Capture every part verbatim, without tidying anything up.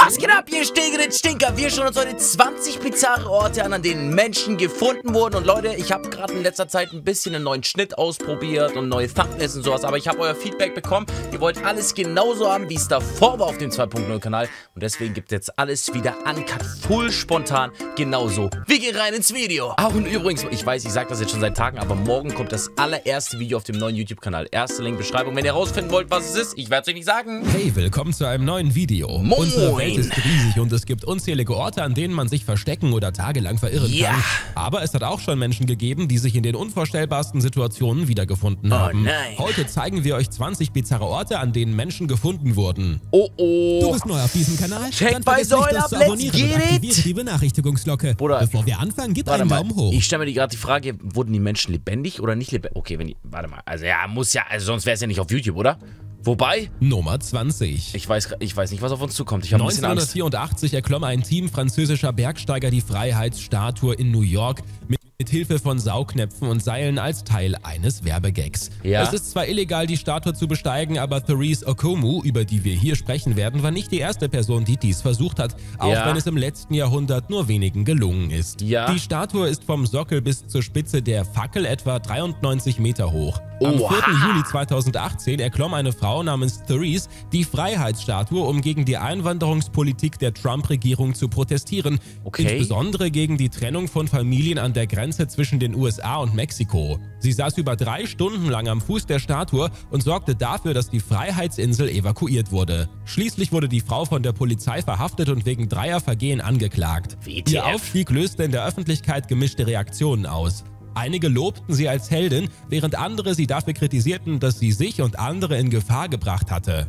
Was geht ab, ihr stinkenden Stinker? Wir schauen uns heute zwanzig bizarre Orte an, an denen Menschen gefunden wurden. Und Leute, ich habe gerade in letzter Zeit ein bisschen einen neuen Schnitt ausprobiert und neue Thumbnails und sowas. Aber ich habe euer Feedback bekommen. Ihr wollt alles genauso haben, wie es davor war auf dem zwei Punkt null Kanal. Und deswegen gibt es jetzt alles wieder uncut, full spontan, genauso. Wir gehen rein ins Video. Ach, und übrigens, ich weiß, ich sage das jetzt schon seit Tagen, aber morgen kommt das allererste Video auf dem neuen YouTube-Kanal. Erste Link, Beschreibung. Wenn ihr rausfinden wollt, was es ist, ich werde es euch nicht sagen. Hey, willkommen zu einem neuen Video. Moin. Unsere Welt ist riesig und es gibt unzählige Orte, an denen man sich verstecken oder tagelang verirren Ja. kann. Aber es hat auch schon Menschen gegeben, die sich in den unvorstellbarsten Situationen wiedergefunden haben. nein. Heute zeigen wir euch zwanzig bizarre Orte, an denen Menschen gefunden wurden. Oh, oh. Du bist neu auf diesem Kanal? Check Dann vergiss bei nicht, Säule das ab, zu let's abonnieren get und it. aktiviere die Benachrichtigungsglocke. Bruder, Bevor wir anfangen, gib Warte einen mal, Daumen hoch. ich stelle mir gerade die Frage, wurden die Menschen lebendig oder nicht lebendig? Okay, wenn die, warte mal, also ja, muss ja, also sonst wäre es ja nicht auf YouTube, oder? Wobei, Nummer zwanzig. ich weiß, ich weiß nicht, was auf uns zukommt. Ich habe ein bisschen Angst. neunzehnhundertvierundachtzig erklomm ein Team französischer Bergsteiger die Freiheitsstatue in New York mit mit Hilfe von Saugnäpfen und Seilen als Teil eines Werbegags. Ja. Es ist zwar illegal, die Statue zu besteigen, aber Therese Okomu, über die wir hier sprechen werden, war nicht die erste Person, die dies versucht hat, auch Ja. wenn es im letzten Jahrhundert nur wenigen gelungen ist. Ja. Die Statue ist vom Sockel bis zur Spitze der Fackel etwa dreiundneunzig Meter hoch. Am Oha. vierten Juli zweitausendachtzehn erklomm eine Frau namens Therese die Freiheitsstatue, um gegen die Einwanderungspolitik der Trump-Regierung zu protestieren, Okay. insbesondere gegen die Trennung von Familien an der Grenze zwischen den U S A und Mexiko. Sie saß über drei Stunden lang am Fuß der Statue und sorgte dafür, dass die Freiheits'insel evakuiert wurde. Schließlich wurde die Frau von der Polizei verhaftet und wegen dreier Vergehen angeklagt. W T F. Ihr Aufstieg löste in der Öffentlichkeit gemischte Reaktionen aus. Einige lobten sie als Heldin, während andere sie dafür kritisierten, dass sie sich und andere in Gefahr gebracht hatte.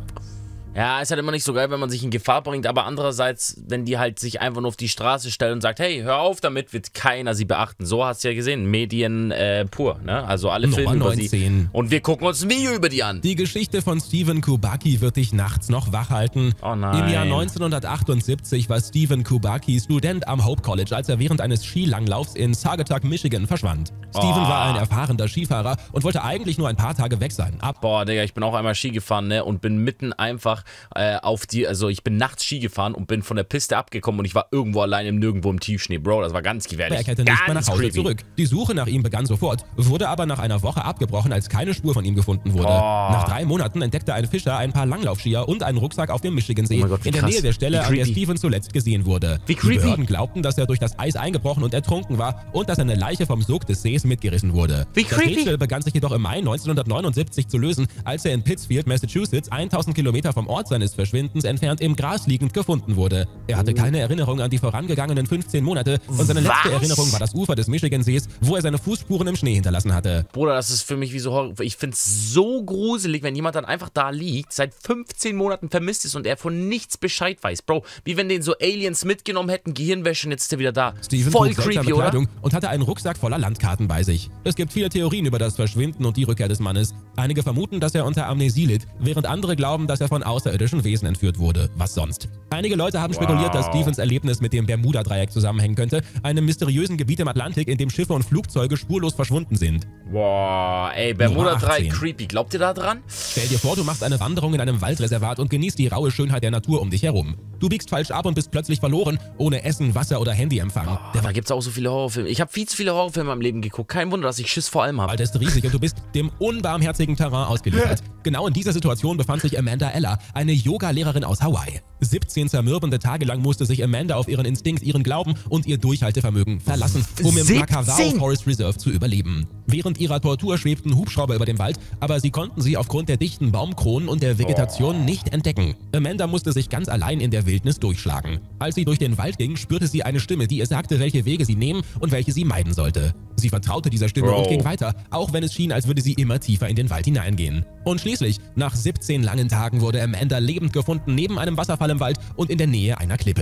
Ja, ist halt immer nicht so geil, wenn man sich in Gefahr bringt, aber andererseits, wenn die halt sich einfach nur auf die Straße stellen und sagt, hey, hör auf damit, wird keiner sie beachten. So hast du ja gesehen, Medien äh, pur, ne? Also alle Nummer Filme über sie. neunzehn. Und wir gucken uns ein Video über die an. Die Geschichte von Stephen Kubacki wird dich nachts noch wach halten. Oh nein. Im Jahr neunzehnhundertachtundsiebzig war Stephen Kubacki Student am Hope College, als er während eines Skilanglaufs in Saugatuck, Michigan verschwand. Steven Oh. war ein erfahrener Skifahrer und wollte eigentlich nur ein paar Tage weg sein. Ab Boah, Digga, ich bin auch einmal Ski gefahren, ne, und bin mitten einfach äh, auf die, also ich bin nachts Ski gefahren und bin von der Piste abgekommen und ich war irgendwo allein im Nirgendwo im Tiefschnee, Bro, das war ganz gefährlich. er kehrte nicht mehr nach Hause creepy. zurück. Die Suche nach ihm begann sofort, wurde aber nach einer Woche abgebrochen, als keine Spur von ihm gefunden wurde. Oh. Nach drei Monaten entdeckte ein Fischer ein paar Langlaufskier und einen Rucksack auf dem Michigansee, Oh mein Gott, wie in der krass. Nähe der Stelle, Wie an der creepy. Steven zuletzt gesehen wurde. Wie Die creepy. Behörden glaubten, dass er durch das Eis eingebrochen und ertrunken war und dass seine Leiche vom Sog des Sees mitgerissen wurde. Wie Das creepy. Rätsel begann sich jedoch im Mai neunzehnhundertneunundsiebzig zu lösen, als er in Pittsfield, Massachusetts, tausend Kilometer vom Ort seines Verschwindens entfernt im Gras liegend gefunden wurde. Er hatte keine Erinnerung an die vorangegangenen fünfzehn Monate und seine letzte Was? Erinnerung war das Ufer des Michigansees, wo er seine Fußspuren im Schnee hinterlassen hatte. Bruder, das ist für mich wie so Horror. Ich find's so gruselig, wenn jemand dann einfach da liegt, seit fünfzehn Monaten vermisst ist und er von nichts Bescheid weiß. Bro, wie wenn den so Aliens mitgenommen hätten, Gehirnwäsche und jetzt ist er wieder da. Steven Voll trug seltsame creepy, oder? Kleidung und hatte einen Rucksack voller Landkarten bei sich. Es gibt viele Theorien über das Verschwinden und die Rückkehr des Mannes. Einige vermuten, dass er unter Amnesie litt, während andere glauben, dass er von außerirdischen Wesen entführt wurde. Was sonst? Einige Leute haben spekuliert, dass Stevens Erlebnis mit dem Bermuda-Dreieck zusammenhängen könnte, einem mysteriösen Gebiet im Atlantik, in dem Schiffe und Flugzeuge spurlos verschwunden sind. Boah, ey, Bermuda Nummer drei, achtzehn. creepy. Glaubt ihr da dran? Stell dir vor, du machst eine Wanderung in einem Waldreservat und genießt die raue Schönheit der Natur um dich herum. Du biegst falsch ab und bist plötzlich verloren, ohne Essen, Wasser oder Handyempfang. Der Oh, da gibt's auch so viele Horrorfilme. Ich habe viel zu viele Horrorfilme im Leben geguckt. Kein Wunder, dass ich Schiss vor allem habe. Wald ist riesig und du bist dem unbarmherzigen Terrain ausgeliefert. Genau in dieser Situation befand sich Amanda Eller, eine Yoga-Lehrerin aus Hawaii. siebzehn zermürbende Tage lang musste sich Amanda auf ihren Instinkt, ihren Glauben und ihr Durchhaltevermögen verlassen, um im Makavao siebzehn? Forest Reserve zu überleben. Während ihrer Tortur schwebten Hubschrauber über dem Wald, aber sie konnten sie aufgrund der dichten Baumkronen und der Vegetation nicht entdecken. Amanda musste sich ganz allein in der Wildnis durchschlagen. Als sie durch den Wald ging, spürte sie eine Stimme, die ihr sagte, welche Wege sie nehmen und welche sie meiden sollte. Sie vertraute dieser Stimme Bro. und ging weiter, auch wenn es schien, als würde sie immer tiefer in den Wald hineingehen. Und schließlich, nach siebzehn langen Tagen, wurde Amanda lebend gefunden neben einem Wasserfall im Wald und in der Nähe einer Klippe.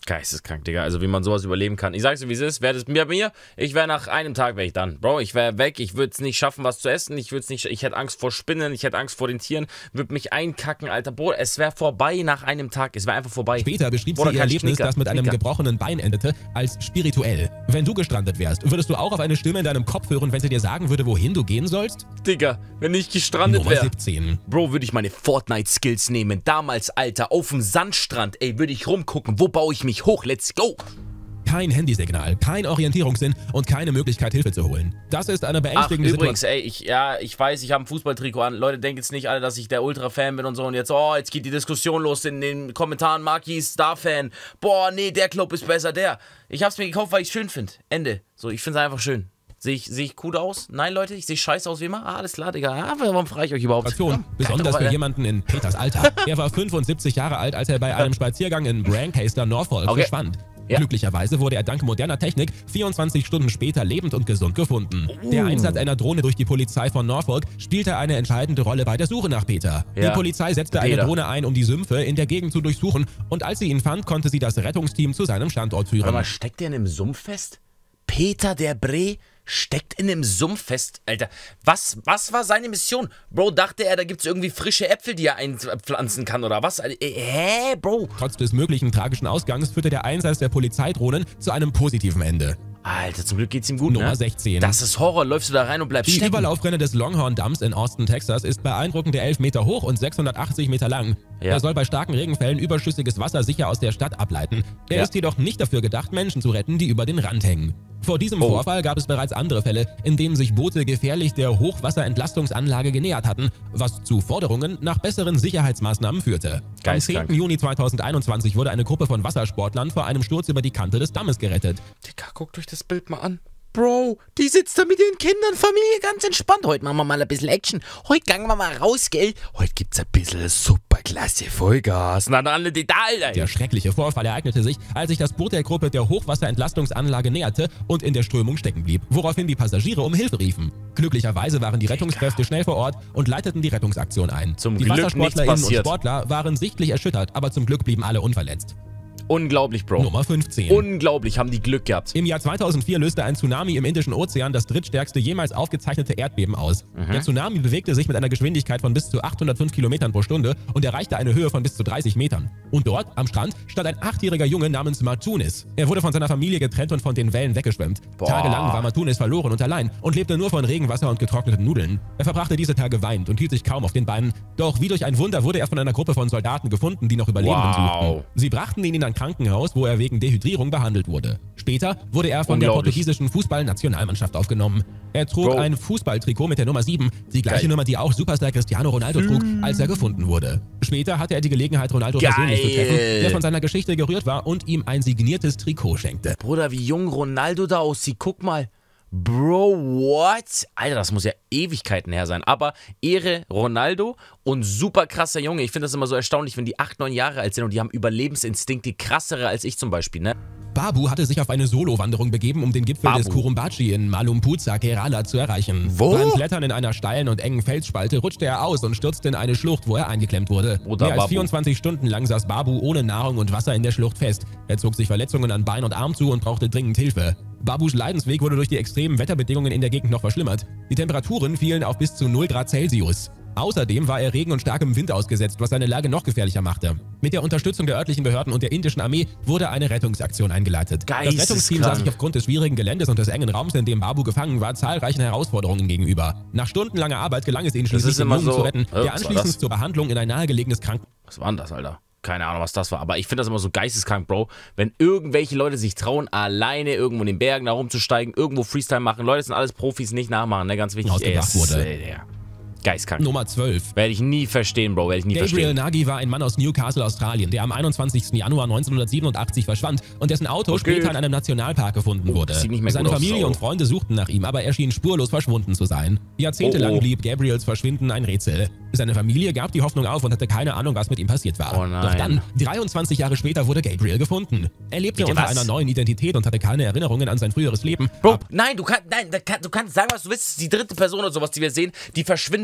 Geisteskrank, Digga. Also wie man sowas überleben kann. Ich sag's dir, wie es ist. Wäre das bei mir, ich wäre nach einem Tag wäre ich dann. Bro, ich wäre weg. Ich würde es nicht schaffen, was zu essen. Ich würde nicht, ich hätte Angst vor Spinnen. Ich hätte Angst vor den Tieren. Würde mich einkacken, Alter. Bro, es wäre vorbei nach einem Tag. Es wäre einfach vorbei. Später beschrieb Bruder, sie ihr kein Erlebnis, Knicker, das mit einem Knicker. gebrochenen Bein endete, als spirituell. Wenn du gestrandet wärst, würdest du auch auf eine Stimme in deinem Kopf hören, wenn sie dir sagen würde, wohin du gehen sollst? Digga, wenn ich gestrandet Nummer wäre. siebzehn. Bro, würde ich meine Fortnite-Skills nehmen. Damals, Alter, auf dem Sandstrand. Ey, würde ich rumgucken. Wo baue ich mich hoch? Let's go. Kein Handysignal, kein Orientierungssinn und keine Möglichkeit, Hilfe zu holen. Das ist eine Ach, beängstigende übrigens, Situation. ey, ich, ja, ich weiß, ich habe ein Fußballtrikot an. Leute, denken jetzt nicht alle, dass ich der Ultra-Fan bin und so. Und jetzt, oh, jetzt geht die Diskussion los in den Kommentaren. Marki ist Star-Fan. Boah, nee, der Club ist besser, der. Ich hab's mir gekauft, weil ich es schön finde. Ende. So, ich finde es einfach schön. Sehe ich, seh ich gut aus? Nein, Leute, ich sehe scheiße aus wie immer. Ah, alles klar, Digga. Ah, warum frage ich euch überhaupt? Besonders für jemanden in Peters Alter. Er war fünfundsiebzig Jahre alt, als er bei einem Spaziergang in Brancaster, Norfolk, Okay. verschwand. Ja. Glücklicherweise wurde er dank moderner Technik vierundzwanzig Stunden später lebend und gesund gefunden. Der Einsatz einer Drohne durch die Polizei von Norfolk spielte eine entscheidende Rolle bei der Suche nach Peter. Ja. Die Polizei setzte eine Peter. Drohne ein, um die Sümpfe in der Gegend zu durchsuchen, und als sie ihn fand, konnte sie das Rettungsteam zu seinem Standort Warte führen. mal, steckt der in einem Sumpf fest? Peter der Bre steckt in einem Sumpf fest. Alter, was, was war seine Mission? Bro, dachte er, da gibt's irgendwie frische Äpfel, die er einpflanzen kann oder was? Alter, äh, hä, Bro? Trotz des möglichen tragischen Ausgangs führte der Einsatz der Polizeidrohnen zu einem positiven Ende. Alter, zum Glück geht's ihm gut, Nummer ne? sechzehn. Das ist Horror. Läufst du da rein und bleibst Die stecken. Überlaufrinne des Longhorn Dams in Austin, Texas, ist beeindruckende elf Meter hoch und sechshundertachtzig Meter lang. Ja. Er soll bei starken Regenfällen überschüssiges Wasser sicher aus der Stadt ableiten. Er Ja. ist jedoch nicht dafür gedacht, Menschen zu retten, die über den Rand hängen. Vor diesem Oh. Vorfall gab es bereits andere Fälle, in denen sich Boote gefährlich der Hochwasserentlastungsanlage genähert hatten, was zu Forderungen nach besseren Sicherheitsmaßnahmen führte. Am Geistkrank. zehnten Juni zweitausendeinundzwanzig wurde eine Gruppe von Wassersportlern vor einem Sturz über die Kante des Dammes gerettet. Digga, guckt euch das Bild mal an. Bro, die sitzt da mit den Kindern, Familie, ganz entspannt. Heute machen wir mal ein bisschen Action. Heute gehen wir mal raus, gell? Heute gibt's ein bisschen superklasse Vollgas. Na, alle Detail, Der schreckliche Vorfall ereignete sich, als sich das Boot der Gruppe der Hochwasserentlastungsanlage näherte und in der Strömung stecken blieb, woraufhin die Passagiere um Hilfe riefen. Glücklicherweise waren die Rettungskräfte schnell vor Ort und leiteten die Rettungsaktion ein. Zum die Glück WassersportlerInnen nichts und passiert. Sportler waren sichtlich erschüttert, aber zum Glück blieben alle unverletzt. Unglaublich, Bro. Nummer fünfzehn. Unglaublich, haben die Glück gehabt. Im Jahr zweitausendvier löste ein Tsunami im Indischen Ozean das drittstärkste jemals aufgezeichnete Erdbeben aus. Der Tsunami bewegte sich mit einer Geschwindigkeit von bis zu achthundertfünf Kilometern pro Stunde und erreichte eine Höhe von bis zu dreißig Metern. Und dort, am Strand, stand ein achtjähriger Junge namens Martunis. Er wurde von seiner Familie getrennt und von den Wellen weggeschwemmt. Boah. Tagelang war Martunis verloren und allein und lebte nur von Regenwasser und getrockneten Nudeln. Er verbrachte diese Tage weinend und hielt sich kaum auf den Beinen. Doch wie durch ein Wunder wurde er von einer Gruppe von Soldaten gefunden, die noch Überlebenden Wow. suchten. Sie brachten ihn in ein Krankenhaus, wo er wegen Dehydrierung behandelt wurde. Später wurde er von der Unglaublich. portugiesischen Fußballnationalmannschaft aufgenommen. Er trug Bro. ein Fußballtrikot mit der Nummer sieben, die gleiche Geil. Nummer, die auch Superstar Cristiano Ronaldo trug, als er gefunden wurde. Später hatte er die Gelegenheit, Ronaldo Geil. persönlich zu treffen, der von seiner Geschichte gerührt war und ihm ein signiertes Trikot schenkte. Bruder, wie jung Ronaldo da aussieht. Guck mal. Bro, what? Alter, das muss ja Ewigkeiten her sein. Aber Ehre Ronaldo und super krasser Junge. Ich finde das immer so erstaunlich, wenn die acht, neun Jahre alt sind und die haben Überlebensinstinkt, die krassere als ich zum Beispiel, ne? Babu hatte sich auf eine Solo-Wanderung begeben, um den Gipfel Babu. des Kurumbachi in Malumputsa, Kerala zu erreichen. Wo? Beim Klettern in einer steilen und engen Felsspalte rutschte er aus und stürzte in eine Schlucht, wo er eingeklemmt wurde. Bruder, Mehr als Babu. vierundzwanzig Stunden lang saß Babu ohne Nahrung und Wasser in der Schlucht fest. Er zog sich Verletzungen an Bein und Arm zu und brauchte dringend Hilfe. Babus Leidensweg wurde durch die extremen Wetterbedingungen in der Gegend noch verschlimmert. Die Temperaturen fielen auf bis zu null Grad Celsius. Außerdem war er Regen und starkem Wind ausgesetzt, was seine Lage noch gefährlicher machte. Mit der Unterstützung der örtlichen Behörden und der indischen Armee wurde eine Rettungsaktion eingeleitet. Das Geisteskrank. Rettungsteam sah sich aufgrund des schwierigen Geländes und des engen Raums, in dem Babu gefangen war, zahlreichen Herausforderungen gegenüber. Nach stundenlanger Arbeit gelang es ihnen schließlich, ist den immer Jungen so- zu retten, Äh, was war der anschließend das? zur Behandlung in ein nahegelegenes Krankenhaus. Was war denn das, Alter? Keine Ahnung, was das war. Aber ich finde das immer so geisteskrank, Bro. Wenn irgendwelche Leute sich trauen, alleine irgendwo in den Bergen da rumzusteigen, irgendwo Freestyle machen. Leute, das sind alles Profis, nicht nachmachen, ne? Ganz wichtig. Ausgebracht es ist, wurde. Ey, ja. Geistkrank. Nummer zwölf. Werde ich nie verstehen, Bro. Werde ich nie Gabriel verstehen. Nagy war ein Mann aus Newcastle, Australien, der am einundzwanzigsten Januar neunzehnhundertsiebenundachtzig verschwand und dessen Auto Okay. später in einem Nationalpark gefunden wurde. sieht nicht mehr Seine gut aus, Familie Sau. und Freunde suchten nach ihm, aber er schien spurlos verschwunden zu sein. Jahrzehntelang Oh, oh. blieb Gabriels Verschwinden ein Rätsel. Seine Familie gab die Hoffnung auf und hatte keine Ahnung, was mit ihm passiert war. Oh nein. Doch dann, dreiundzwanzig Jahre später, wurde Gabriel gefunden. Er lebte Bitte unter was? einer neuen Identität und hatte keine Erinnerungen an sein früheres Leben. Bro, Ab nein, du kannst, nein, da kann- du kannst sagen, was du willst. Das ist die dritte Person oder sowas, die wir sehen, die verschwindet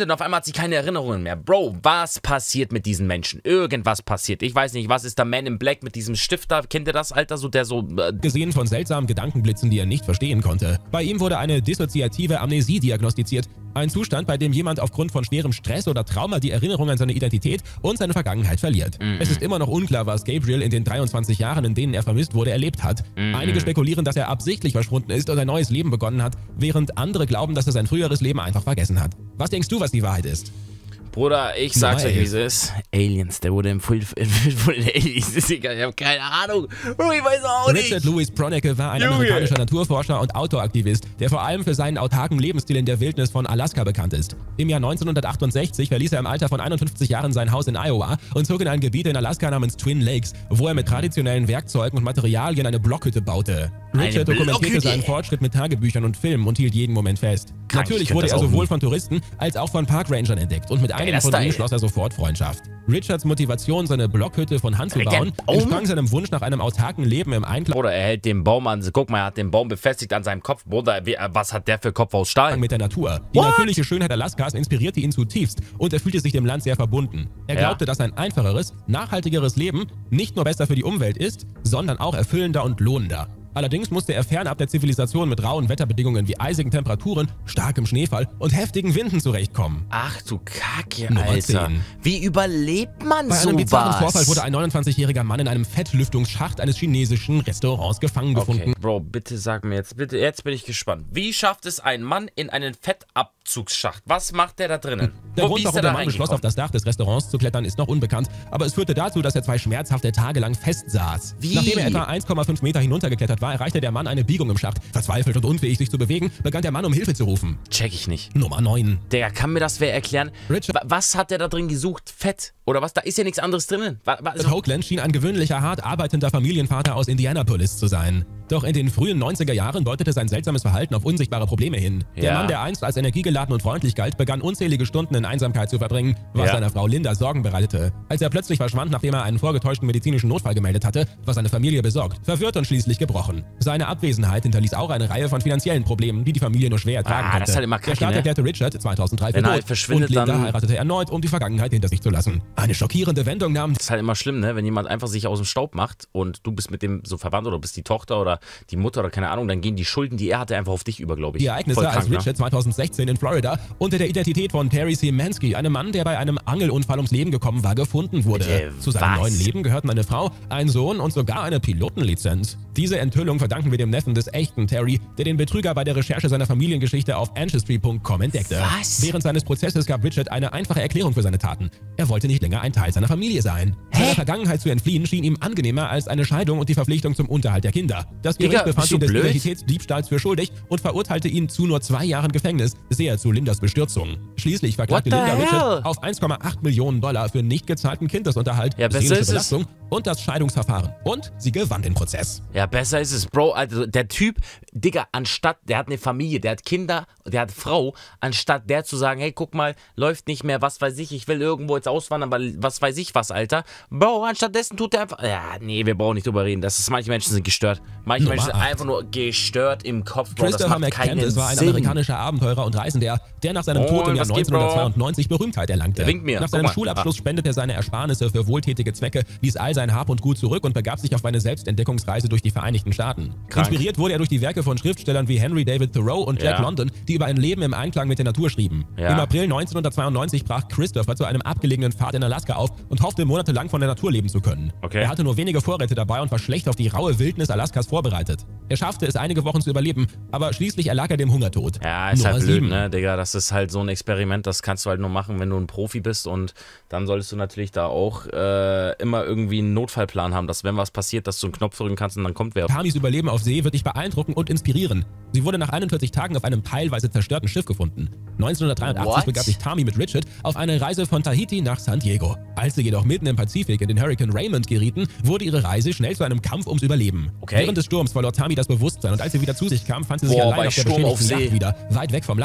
und auf einmal hat sie keine Erinnerungen mehr. Bro, was passiert mit diesen Menschen? Irgendwas passiert. Ich weiß nicht, was ist der Man in Black mit diesem Stift da? Kennt ihr das, Alter? So der so... Äh gesehen von seltsamen Gedankenblitzen, die er nicht verstehen konnte. Bei ihm wurde eine dissoziative Amnesie diagnostiziert. Ein Zustand, bei dem jemand aufgrund von schwerem Stress oder Trauma die Erinnerung an seine Identität und seine Vergangenheit verliert. Mhm. Es ist immer noch unklar, was Gabriel in den dreiundzwanzig Jahren, in denen er vermisst wurde, erlebt hat. Mhm. Einige spekulieren, dass er absichtlich verschwunden ist und ein neues Leben begonnen hat, während andere glauben, dass er sein früheres Leben einfach vergessen hat. Was denkst du, was die Wahrheit ist? Bruder, ich sag's euch, wie es ist. Aliens, der wurde im Full von den Aliens. Ist egal, ich hab keine Ahnung. Oh, ich weiß auch nicht. Richard Louis Proneke war ein Junge. amerikanischer Naturforscher und Outdoor-Aktivist, der vor allem für seinen autarken Lebensstil in der Wildnis von Alaska bekannt ist. Im Jahr neunzehnhundertachtundsechzig verließ er im Alter von einundfünfzig Jahren sein Haus in Iowa und zog in ein Gebiet in Alaska namens Twin Lakes, wo er mit traditionellen Werkzeugen und Materialien eine Blockhütte baute. Richard dokumentierte seinen Fortschritt mit Tagebüchern und Filmen und hielt jeden Moment fest. Kann Natürlich wurde er sowohl von Touristen als auch von Parkrangern entdeckt und mit einem von ihnen schloss er sofort Freundschaft. Richards Motivation, seine Blockhütte von Hand zu bauen, entsprang seinem Wunsch nach einem autarken Leben im Einklang. Oder er hält den Baum an, guck mal, er hat den Baum befestigt an seinem Kopf. Bruder, wie, was hat der für Kopf aus Stahl? Mit der Natur. Die What? natürliche Schönheit Alaskas inspirierte ihn zutiefst und er fühlte sich dem Land sehr verbunden. Er glaubte, ja. dass ein einfacheres, nachhaltigeres Leben nicht nur besser für die Umwelt ist, sondern auch erfüllender und lohnender. Allerdings musste er fernab der Zivilisation mit rauen Wetterbedingungen wie eisigen Temperaturen, starkem Schneefall und heftigen Winden zurechtkommen. Ach du Kacke, Alter. Wie überlebt man sowas? Bei einem sowas? bizarren Vorfall wurde ein neunundzwanzigjähriger Mann in einem Fettlüftungsschacht eines chinesischen Restaurants gefangen gefunden. Okay. Bro, bitte sag mir jetzt, bitte, jetzt bin ich gespannt. Wie schafft es ein Mann in einen Fettabzugsschacht? Was macht der da drinnen? Der Wo, Grund, warum der Mann beschloss, auf das Dach des Restaurants zu klettern, ist noch unbekannt, aber es führte dazu, dass er zwei schmerzhafte Tage lang festsaß. Wie? Nachdem er etwa eins Komma fünf Meter hinuntergeklettert war, erreichte der Mann eine Biegung im Schacht. Verzweifelt und unfähig, sich zu bewegen, begann der Mann, um Hilfe zu rufen. Check ich nicht. Nummer neun. Der kann mir das wer erklären? Richard. Was hat der da drin gesucht? Fett? Oder was? Da ist ja nichts anderes drinnen. Also Hoagland schien ein gewöhnlicher, hart arbeitender Familienvater aus Indianapolis zu sein. Doch in den frühen neunziger Jahren deutete sein seltsames Verhalten auf unsichtbare Probleme hin. Ja. Der Mann, der einst als energiegeladen und freundlich galt, begann unzählige Stunden in Einsamkeit zu verbringen, was ja. seiner Frau Linda Sorgen bereitete. Als er plötzlich verschwand, nachdem er einen vorgetäuschten medizinischen Notfall gemeldet hatte, war seine Familie besorgt, verwirrt und schließlich gebrochen. Seine Abwesenheit hinterließ auch eine Reihe von finanziellen Problemen, die die Familie nur schwer ertragen ah, konnte. Das ist halt immer kacke, der Staat ne? erklärte Richard zweitausenddrei für tot halt verschwindet, und Linda dann heiratete erneut, um die Vergangenheit hinter sich zu lassen. Eine schockierende Wendung nahm... Das ist halt immer schlimm, ne? Wenn jemand einfach sich aus dem Staub macht und du bist mit dem so verwandt oder bist die Tochter oder die Mutter oder keine Ahnung, dann gehen die Schulden, die er hatte, einfach auf dich über, glaube ich. Die Ereignisse, krank, als Richard ne? zweitausendsechzehn in Florida unter der Identität von Terry Szymanski, einem Mann, der bei einem Angelunfall ums Leben gekommen war, gefunden wurde. Bitte, Zu seinem was? neuen Leben gehörten eine Frau, ein Sohn und sogar eine Pilotenlizenz. Diese Enthüllung verdanken wir dem Neffen des echten Terry, der den Betrüger bei der Recherche seiner Familiengeschichte auf Ancestry punkt com entdeckte. Was? Während seines Prozesses gab Richard eine einfache Erklärung für seine Taten. Er wollte nicht länger ein Teil seiner Familie sein. Hä? Seiner Vergangenheit zu entfliehen schien ihm angenehmer als eine Scheidung und die Verpflichtung zum Unterhalt der Kinder. Das Gericht Digga, befand bist du ihn des blöd? Identitätsdiebstahls für schuldig und verurteilte ihn zu nur zwei Jahren Gefängnis, sehr zu Lindas Bestürzung. Schließlich verklagte What the Linda hell? Richard auf eins Komma acht Millionen Dollar für nicht gezahlten Kindesunterhalt, Ja, besser seelische ist es. Belastung und das Scheidungsverfahren. Und sie gewann den Prozess. Ja, besser ist es, Bro. Also der Typ, Digga, anstatt, der hat eine Familie, der hat Kinder, der hat Frau, anstatt der zu sagen, hey, guck mal, läuft nicht mehr, was weiß ich, ich will irgendwo jetzt auswandern, aber was weiß ich was, Alter. Bro, anstattdessen tut er einfach, ja, nee, wir brauchen nicht drüber reden. Das ist, manche Menschen sind gestört. Manche Nummer Menschen sind acht. einfach nur gestört im Kopf, Bro. Das Christopher macht keinen McCandless war ein Sinn. amerikanischer Abenteurer und Reisender, der nach seinem Oh, Tod im Jahr was geht, Bro? neunzehnhundertzweiundneunzig Berühmtheit erlangte. Der winkt mir. Nach Guck seinem mal. Schulabschluss spendete er seine Ersparnisse für wohltätige Zwecke, ließ all sein Hab und Gut zurück und begab sich auf eine Selbstentdeckungsreise durch die Vereinigten Staaten. Krank. Inspiriert wurde er durch die Werke von Schriftstellern wie Henry David Thoreau und Jack Ja. London, die über ein Leben im Einklang mit der Natur schrieben. Ja. Im April neunzehnhundertzweiundneunzig brach Christopher zu einem abgelegenen Pfad in Alaska auf und hoffte monatelang von der Natur leben zu können. Okay. Er hatte nur wenige Vorräte dabei und war schlecht auf die raue Wildnis Alaskas vorbereitet. Er schaffte es, einige Wochen zu überleben, aber schließlich erlag er dem Hungertod. Ja, ist Nummer halt blöd, sieben. ne, Digga, das ist halt so ein Experiment, das kannst du halt nur machen, wenn du ein Profi bist und dann solltest du natürlich da auch äh, immer irgendwie einen Notfallplan haben, dass wenn was passiert, dass du einen Knopf drücken kannst und dann kommt wer. Tamis Überleben auf See wird dich beeindrucken und inspirieren. Sie wurde nach einundvierzig Tagen auf einem teilweise zerstörten Schiff gefunden. neunzehnhundertdreiundachtzig What? begab sich Tami mit Richard auf eine Reise von Tahiti nach San Diego. Als sie jedoch mitten im Pazifik in den Hurrikan Raymond gerieten, wurde ihre Reise schnell zu einem Kampf ums Überleben. Okay. Während des Sturms verlor Tami das Bewusstsein und als sie wieder zu sich kam, fand sie sich Boah, allein bei auf der Sturm auf beschädigten See. Yacht wieder, weit weg vom Land.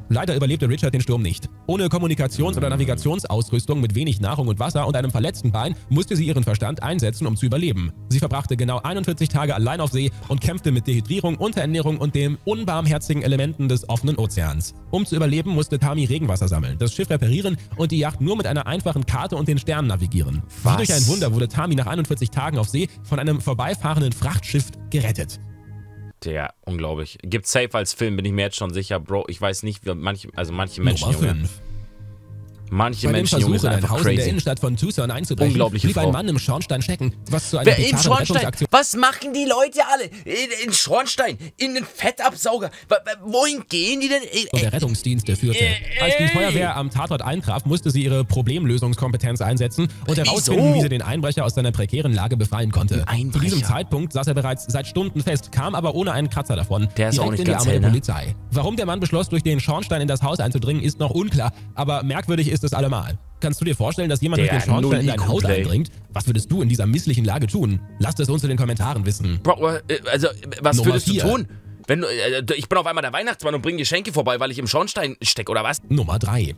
Leider überlebte Richard den Sturm nicht. Ohne Kommunikations- oder Navigationsausrüstung mit wenig Nahrung und Wasser und einem verletzten Bein musste sie ihren Verstand einsetzen, um zu überleben. Sie verbrachte genau einundvierzig Tage allein auf See und kämpfte mit Dehydrierung, Unterernährung und den unbarmherzigen Elementen des offenen Ozeans. Um zu überleben, musste Tami Regenwasser sammeln, das Schiff reparieren und die Yacht nur mit einer einfachen Karte und den Sternen navigieren. Was? Wie durch ein Wunder wurde Tami nach einundvierzig Tagen auf See von einem vorbeifahrenden Frachtschiff gerettet. Der, unglaublich. Gibt's safe als Film, bin ich mir jetzt schon sicher, Bro. Ich weiß nicht, wie manche, also manche Menschen, Nummer Junge. fünf. Manche Bei dem Menschen, Junge, Versuch, sind in ein einfach Haus in der crazy. Innenstadt von Tucson einzubrechen, Unglaubliche blieb Frau. ein Mann im Schornstein stecken, was zu einer Wer im bizarren Schornstein? Rettungsaktion... Was machen die Leute alle? In, in Schornstein, in den Fettabsauger. W wohin gehen die denn? und der Rettungsdienste führte. Als die Feuerwehr am Tatort eintraf, musste sie ihre Problemlösungskompetenz einsetzen und herausfinden, Wieso? wie sie den Einbrecher aus seiner prekären Lage befreien konnte. Einbrecher? Zu diesem Zeitpunkt saß er bereits seit Stunden fest, kam aber ohne einen Kratzer davon. Der ist direkt auch nicht in die ganz Arme hell, der ne? Polizei. Warum der Mann beschloss, durch den Schornstein in das Haus einzudringen, ist noch unklar, aber merkwürdig ist es allemal. Kannst du dir vorstellen, dass jemand Der durch den Schornstein in null dein I Q, Haus Play. eindringt? Was würdest du in dieser misslichen Lage tun? Lasst es uns in den Kommentaren wissen. Bro, äh, also, was Nummer würdest vier. du tun? Wenn du, äh, ich bin auf einmal der Weihnachtsmann und bringe Geschenke vorbei, weil ich im Schornstein stecke, oder was? Nummer drei.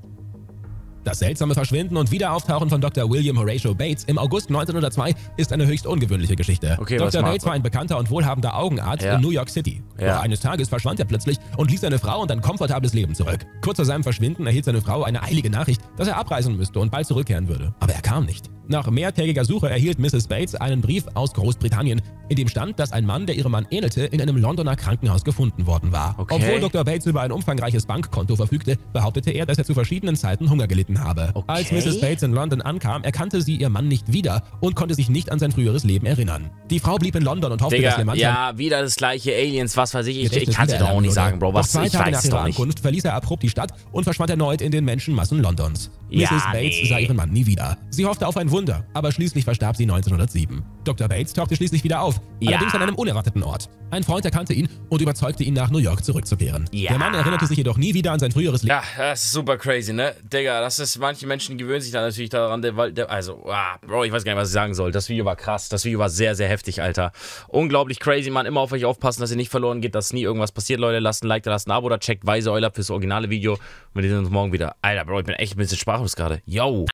Das seltsame Verschwinden und Wiederauftauchen von Doktor William Horatio Bates im August neunzehnhundertzwei ist eine höchst ungewöhnliche Geschichte. Okay, was Doktor macht Bates war ein bekannter und wohlhabender Augenarzt Ja. in New York City. Ja. Doch eines Tages verschwand er plötzlich und ließ seine Frau und ein komfortables Leben zurück. Kurz vor seinem Verschwinden erhielt seine Frau eine eilige Nachricht, dass er abreisen müsste und bald zurückkehren würde. Aber er kam nicht. Nach mehrtägiger Suche erhielt Misses Bates einen Brief aus Großbritannien, in dem stand, dass ein Mann, der ihrem Mann ähnelte, in einem Londoner Krankenhaus gefunden worden war. Okay. Obwohl Doktor Bates über ein umfangreiches Bankkonto verfügte, behauptete er, dass er zu verschiedenen Zeiten Hunger gelitten habe. Okay. Als Misses Bates in London ankam, erkannte sie ihr Mann nicht wieder und konnte sich nicht an sein früheres Leben erinnern. Die Frau blieb in London und hoffte, dass Digga, ihr Mann ja, wieder das gleiche, Aliens, was weiß ich. Ich, ich Gedächtnis kann es doch auch wiedererlangen nicht würde. sagen, Bro. Was, Doch zwei ich Tage weiß nach es ihrer doch nicht. Ankunft verließ er abrupt die Stadt und verschwand erneut in den Menschenmassen Londons. Ja, Misses Bates nee. sah ihren Mann nie wieder. Sie hoffte auf ein Wunder, aber schließlich verstarb sie neunzehnhundertsieben. Doktor Bates tauchte schließlich wieder auf, Ja. allerdings an einem unerwarteten Ort. Ein Freund erkannte ihn und überzeugte ihn, nach New York zurückzukehren. Ja. Der Mann erinnerte sich jedoch nie wieder an sein früheres Leben. Ja, das ist super crazy, ne? Digga, das ist, manche Menschen gewöhnen sich da natürlich daran, der, weil der, also, ah, Bro, ich weiß gar nicht, was ich sagen soll. Das Video war krass, das Video war sehr, sehr heftig, Alter. Unglaublich crazy, Mann, immer auf euch aufpassen, dass ihr nicht verloren geht, dass nie irgendwas passiert, Leute. Lasst ein Like da, lasst ein Abo oder checkt Weise Euler fürs originale Video. Und wir sehen uns morgen wieder. Alter, Bro, ich bin echt ein bisschen sprachlos gerade. Yo!